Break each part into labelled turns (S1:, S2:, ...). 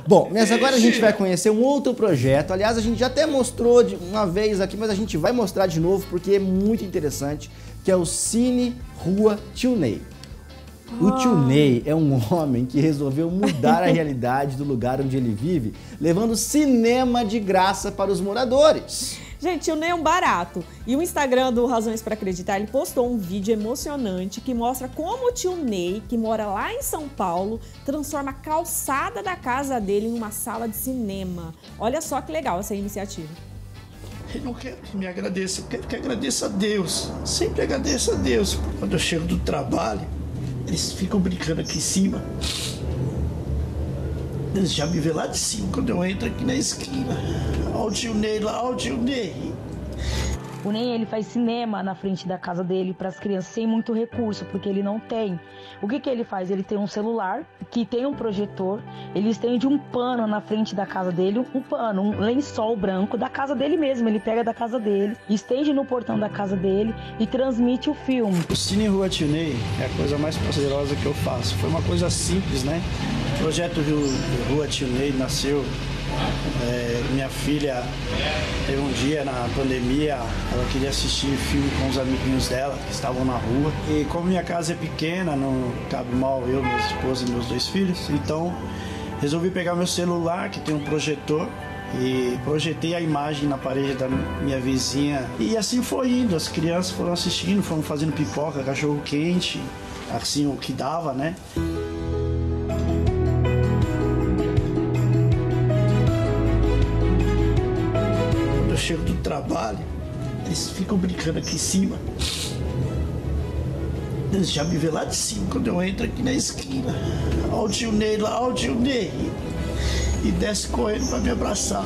S1: Bom, mas agora a gente vai conhecer um outro projeto. Aliás, a gente já até mostrou de uma vez aqui, mas a gente vai mostrar de novo porque é muito interessante, que é o Cine Rua Tio Ney. O Tio Ney é um homem que resolveu mudar a realidade do lugar onde ele vive, levando cinema de graça para os moradores.
S2: Gente, Tio Ney é um barato. E o Instagram do Razões para Acreditar, ele postou um vídeo emocionante que mostra como o Tio Ney, que mora lá em São Paulo, transforma a calçada da casa dele em uma sala de cinema. Olha só que legal essa iniciativa.
S3: Eu não quero que me agradeça, eu quero que agradeça a Deus. Sempre agradeço a Deus. Quando eu chego do trabalho, eles ficam brincando aqui em cima. Eles já me vê lá de cima quando eu entro aqui na esquina. Olha o Tio Ney lá, olha o Tio Ney.
S4: O Ney, ele faz cinema na frente da casa dele para as crianças sem muito recurso, porque ele não tem. O que ele faz? Ele tem um celular que tem um projetor, ele estende um pano na frente da casa dele, um lençol branco da casa dele mesmo. Ele pega da casa dele, estende no portão da casa dele e transmite o filme.
S3: O Cine Rua Tio Ney é a coisa mais prazerosa que eu faço. Foi uma coisa simples, né? O projeto Rua Tio Ney nasceu. Minha filha teve um dia na pandemia, ela queria assistir filme com os amiguinhos dela que estavam na rua. E como minha casa é pequena, não cabe mal eu, minha esposa e meus 2 filhos, então resolvi pegar meu celular, que tem um projetor, e projetei a imagem na parede da minha vizinha. E assim foi indo, as crianças foram assistindo, foram fazendo pipoca, cachorro quente, assim o que dava, né? Chego do trabalho, eles ficam brincando aqui em cima. Eles já me vê lá de cima quando eu entro aqui na esquina. Olha o Tio Ney lá, olha o Tio Ney. E desce correndo para me abraçar.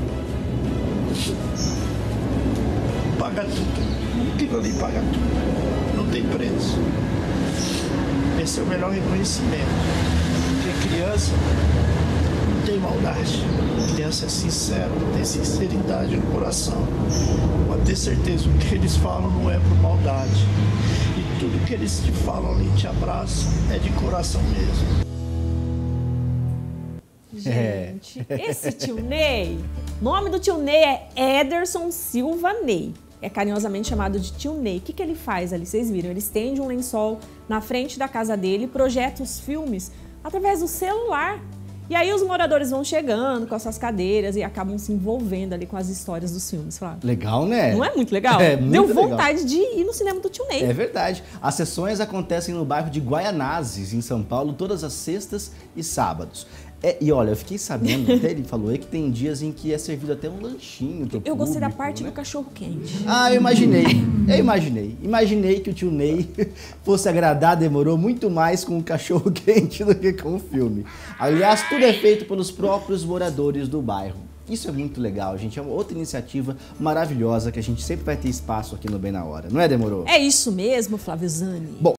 S3: Paga tudo. Aquilo ali paga tudo. Não tem preço. Esse é o melhor reconhecimento. Porque criança não tem maldade. A criança é sincera, tem sinceridade no coração. Pode ter certeza, o que eles falam não é por maldade. E tudo que eles te falam ali, te abraçam, é de coração mesmo.
S2: Gente, esse Tio Ney, o nome do Tio Ney é Ederson Silva Ney. É carinhosamente chamado de Tio Ney. O que ele faz ali? Vocês viram? Ele estende um lençol na frente da casa dele e projeta os filmes através do celular. E aí os moradores vão chegando com as suas cadeiras e acabam se envolvendo ali com as histórias dos filmes, Flávio.
S1: Legal, né?
S2: Não é muito legal?
S1: É muito
S2: Deu
S1: legal.
S2: vontade de ir no cinema do Tio Ney.
S1: É verdade. As sessões acontecem no bairro de Guaianazes, em São Paulo, todas as sextas e sábados. E olha, eu fiquei sabendo, até ele falou aí, que tem dias em que é servido até um lanchinho pro
S2: Eu gostei da
S1: público,
S2: parte
S1: né?
S2: do cachorro quente.
S1: Ah, eu imaginei. Imaginei que o Tio Ney fosse agradar, demorou muito mais com o cachorro quente do que com o filme. Aliás, tudo é feito pelos próprios moradores do bairro. Isso é muito legal, gente. É uma outra iniciativa maravilhosa que a gente sempre vai ter espaço aqui no Bem na Hora. Não é, Demorou?
S2: É isso mesmo, Flávio Zani.
S1: Bom,